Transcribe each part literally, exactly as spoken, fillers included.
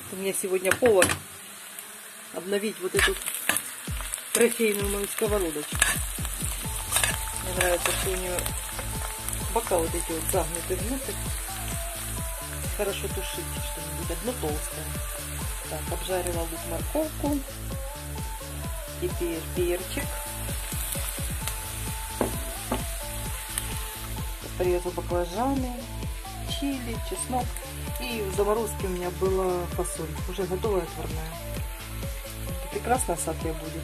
У меня сегодня повод обновить вот эту трофейную мою сковородочку. Мне нравится, что у нее бока вот эти вот загнуты внутрь. Хорошо тушить что-нибудь одно толстое. Так, обжарила лук, морковку. Теперь перчик. Порезу баклажаны, чили, чеснок. И в заморозке у меня была фасоль. Уже готовая отварная. Прекрасно сатве будет.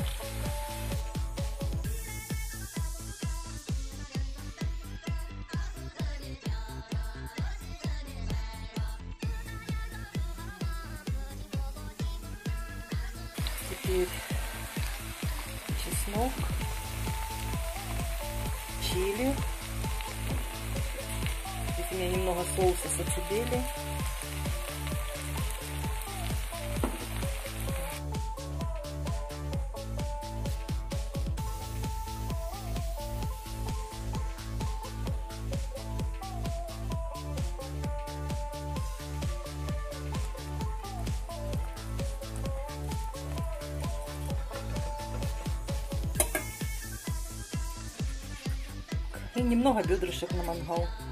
Теперь чеснок, чили. Здесь у меня немного соуса сацебели. И немного бедрышек на мангал.